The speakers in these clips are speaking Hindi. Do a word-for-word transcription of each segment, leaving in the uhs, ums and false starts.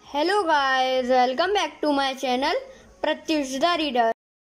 Hello guys, welcome back to my channel Pratyush the reader.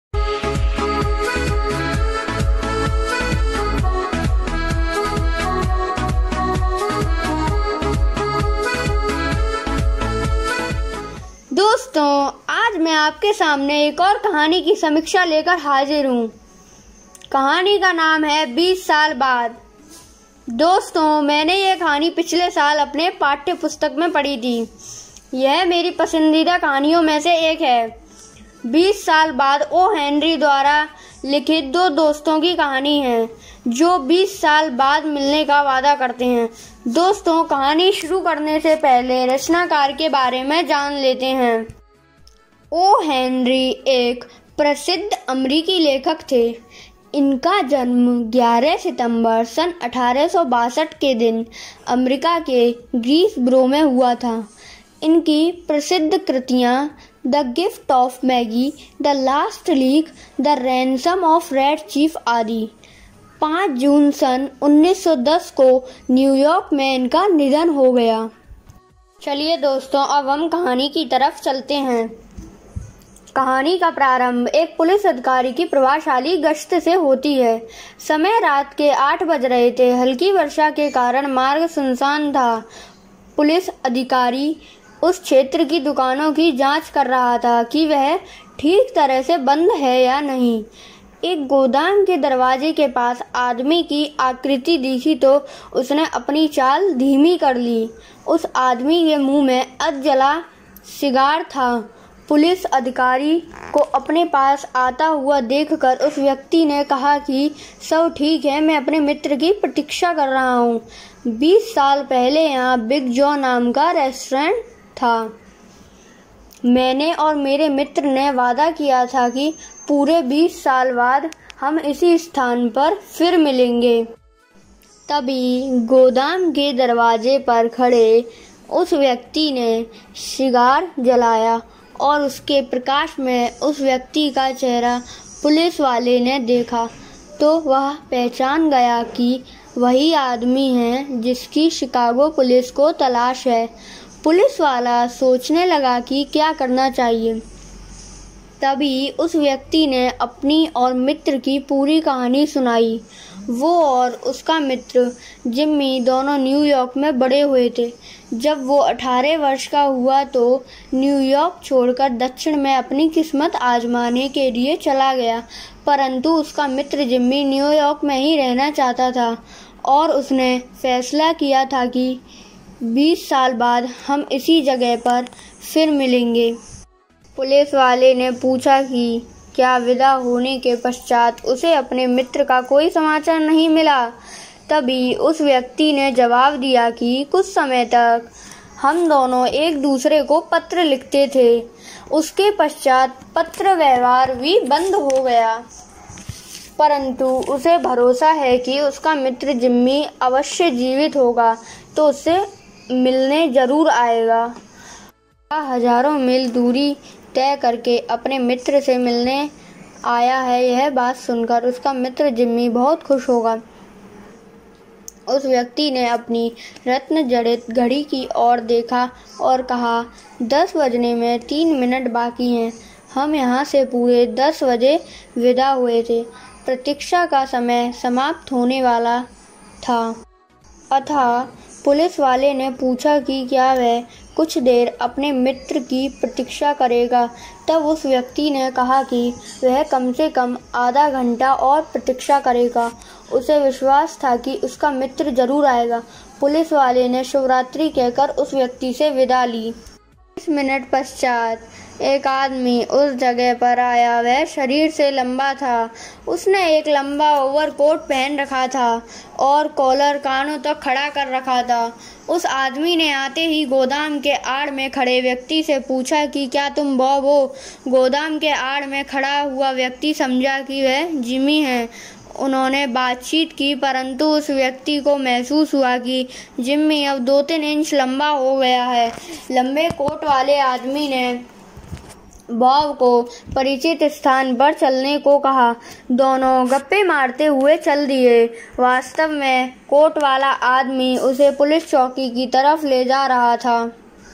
दोस्तों, आज मैं आपके सामने एक और कहानी की समीक्षा लेकर हाजिर हूँ। कहानी का नाम है बीस साल बाद। दोस्तों, मैंने ये कहानी पिछले साल अपने पाठ्य पुस्तक में पढ़ी थी। यह मेरी पसंदीदा कहानियों में से एक है। बीस साल बाद ओ हेनरी द्वारा लिखित दो दोस्तों की कहानी है जो बीस साल बाद मिलने का वादा करते हैं। दोस्तों, कहानी शुरू करने से पहले रचनाकार के बारे में जान लेते हैं। ओ हेनरी एक प्रसिद्ध अमेरिकी लेखक थे। इनका जन्म ग्यारह सितंबर सन अठारह सौ बासठ के दिन अमेरिका के ग्रीसबरो में हुआ था। इनकी प्रसिद्ध कृतियाँ the gift of Magi, the last leaf, the ransom of red chief आदि। पाँच जून सन उन्नीस सौ दस को न्यूयॉर्क में इनका निधन हो गया। चलिए दोस्तों, अब हम कहानी की तरफ चलते हैं। कहानी का प्रारंभ एक पुलिस अधिकारी की प्रभावशाली गश्त से होती है। समय रात के आठ बज रहे थे। हल्की वर्षा के कारण मार्ग सुनसान था। पुलिस अधिकारी उस क्षेत्र की दुकानों की जांच कर रहा था कि वह ठीक तरह से बंद है या नहीं। एक गोदाम के दरवाजे के पास आदमी की आकृति दिखी तो उसने अपनी चाल धीमी कर ली। उस आदमी के मुंह में अधजला सिगार था। पुलिस अधिकारी को अपने पास आता हुआ देखकर उस व्यक्ति ने कहा कि सब ठीक है, मैं अपने मित्र की प्रतीक्षा कर रहा हूँ। बीस साल पहले यहाँ बिग जॉ नाम का रेस्टोरेंट था। मैंने और मेरे मित्र ने वादा किया था कि पूरे बीस साल बाद हम इसी स्थान पर फिर मिलेंगे। तभी गोदाम के दरवाजे पर खड़े उस व्यक्ति ने सिगार जलाया और उसके प्रकाश में उस व्यक्ति का चेहरा पुलिस वाले ने देखा तो वह पहचान गया कि वही आदमी है जिसकी शिकागो पुलिस को तलाश है। पुलिस वाला सोचने लगा कि क्या करना चाहिए। तभी उस व्यक्ति ने अपनी और मित्र की पूरी कहानी सुनाई। वो और उसका मित्र जिम्मी दोनों न्यूयॉर्क में बड़े हुए थे। जब वो अठारह वर्ष का हुआ तो न्यूयॉर्क छोड़कर दक्षिण में अपनी किस्मत आजमाने के लिए चला गया। परंतु उसका मित्र जिम्मी न्यूयॉर्क में ही रहना चाहता था और उसने फैसला किया था कि बीस साल बाद हम इसी जगह पर फिर मिलेंगे। पुलिस वाले ने पूछा कि क्या विदा होने के पश्चात उसे अपने मित्र का कोई समाचार नहीं मिला। तभी उस व्यक्ति ने जवाब दिया कि कुछ समय तक हम दोनों एक दूसरे को पत्र लिखते थे। उसके पश्चात पत्र व्यवहार भी बंद हो गया। परंतु उसे भरोसा है कि उसका मित्र जिम्मी अवश्य जीवित होगा तो उससे मिलने जरूर आएगा। हजारों मील दूरी तय करके अपने मित्र से मिलने आया है। यह बात सुनकर उसका मित्र जिम्मी बहुत खुश होगा। उस व्यक्ति ने अपनी रत्न जड़ित घड़ी की ओर देखा और कहा, दस बजने में तीन मिनट बाकी हैं। हम यहाँ से पूरे दस बजे विदा हुए थे। प्रतीक्षा का समय समाप्त होने वाला था। अतः पुलिस वाले ने पूछा कि क्या वह कुछ देर अपने मित्र की प्रतीक्षा करेगा। तब उस व्यक्ति ने कहा कि वह कम से कम आधा घंटा और प्रतीक्षा करेगा। उसे विश्वास था कि उसका मित्र जरूर आएगा। पुलिस वाले ने शुभरात्रि कहकर उस व्यक्ति से विदा ली। बीस मिनट पश्चात एक आदमी उस जगह पर आया। वह शरीर से लंबा था। उसने एक लंबा ओवरकोट पहन रखा था और कॉलर कानों तक खड़ा कर रखा था। उस आदमी ने आते ही गोदाम के आड़ में खड़े व्यक्ति से पूछा कि क्या तुम बॉब हो। गोदाम के आड़ में खड़ा हुआ व्यक्ति समझा कि वह जिमी है। उन्होंने बातचीत की, परंतु उस व्यक्ति को महसूस हुआ कि जिम्मी अब दो तीन इंच लंबा हो गया है। लंबे कोट वाले आदमी ने बॉब को परिचित स्थान पर चलने को कहा। दोनों गप्पे मारते हुए चल दिए। वास्तव में कोट वाला आदमी उसे पुलिस चौकी की तरफ ले जा रहा था।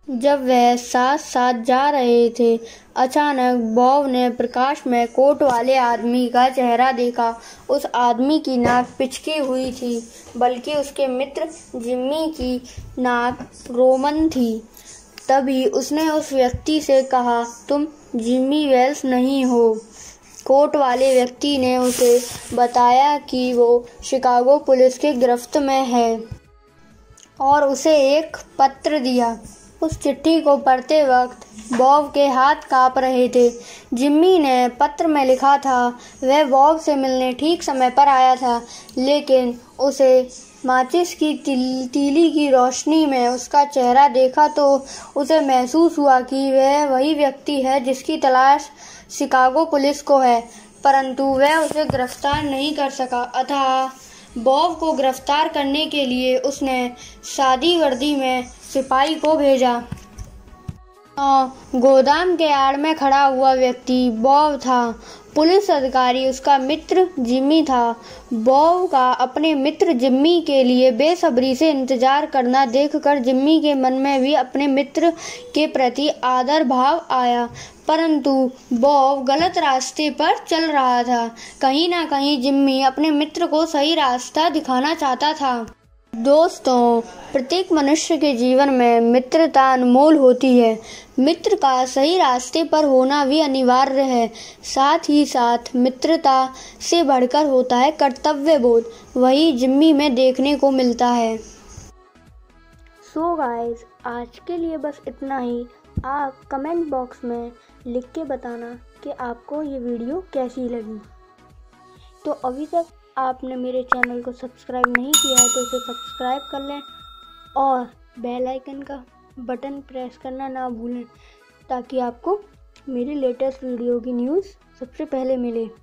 जब वह साथ साथ जा रहे थे, अचानक बॉब ने प्रकाश में कोट वाले आदमी का चेहरा देखा। उस आदमी की नाक पिचकी हुई थी, बल्कि उसके मित्र जिम्मी की नाक रोमन थी। तभी उसने उस व्यक्ति से कहा, तुम जिम्मी वेल्स नहीं हो। कोट वाले व्यक्ति ने उसे बताया कि वो शिकागो पुलिस के गिरफ्त में है और उसे एक पत्र दिया। उस चिट्ठी को पढ़ते वक्त बॉब के हाथ कांप रहे थे। जिम्मी ने पत्र में लिखा था, वह बॉब से मिलने ठीक समय पर आया था, लेकिन उसे माचिस की तील, तीली की रोशनी में उसका चेहरा देखा तो उसे महसूस हुआ कि वह वही व्यक्ति है जिसकी तलाश शिकागो पुलिस को है, परंतु वह उसे गिरफ्तार नहीं कर सका। अतः बॉब को गिरफ्तार करने के लिए उसने सादी वर्दी में सिपाही को भेजा। गोदाम के आड़ में खड़ा हुआ व्यक्ति बॉब था। पुलिस अधिकारी उसका मित्र जिम्मी था। बॉब का अपने मित्र जिम्मी के लिए बेसब्री से इंतजार करना देखकर जिम्मी के मन में भी अपने मित्र के प्रति आदर भाव आया, परंतु बॉब गलत रास्ते पर चल रहा था। कहीं ना कहीं जिम्मी अपने मित्र को सही रास्ता दिखाना चाहता था। दोस्तों, प्रत्येक मनुष्य के जीवन में मित्रता अनमोल होती है। मित्र का सही रास्ते पर होना भी अनिवार्य है। साथ ही साथ मित्रता से बढ़कर होता है कर्तव्य बोध। वही जिम्मी में देखने को मिलता है। सो गाइस, आज के लिए बस इतना ही। आप कमेंट बॉक्स में लिख के बताना कि आपको ये वीडियो कैसी लगी। तो अभी तक आपने मेरे चैनल को सब्सक्राइब नहीं किया है तो उसे सब्सक्राइब कर लें और बेल आइकन का बटन प्रेस करना ना भूलें, ताकि आपको मेरी लेटेस्ट वीडियो की न्यूज़ सबसे पहले मिले।